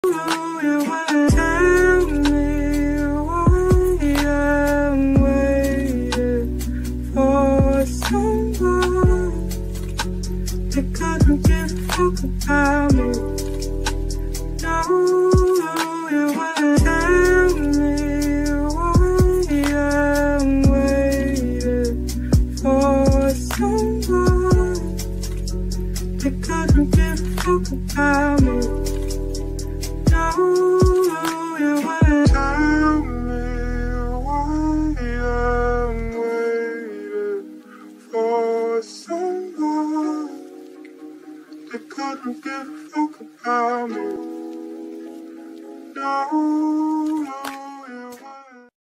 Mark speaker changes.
Speaker 1: you wanna tell me why I'm waiting for someone that couldn't give a fuck about me. No, you wanna tell me why I'm waiting for someone that couldn't give a fuck about me. No, you wanna tell me why I'm waiting for someone that couldn't give a fuck about me. No.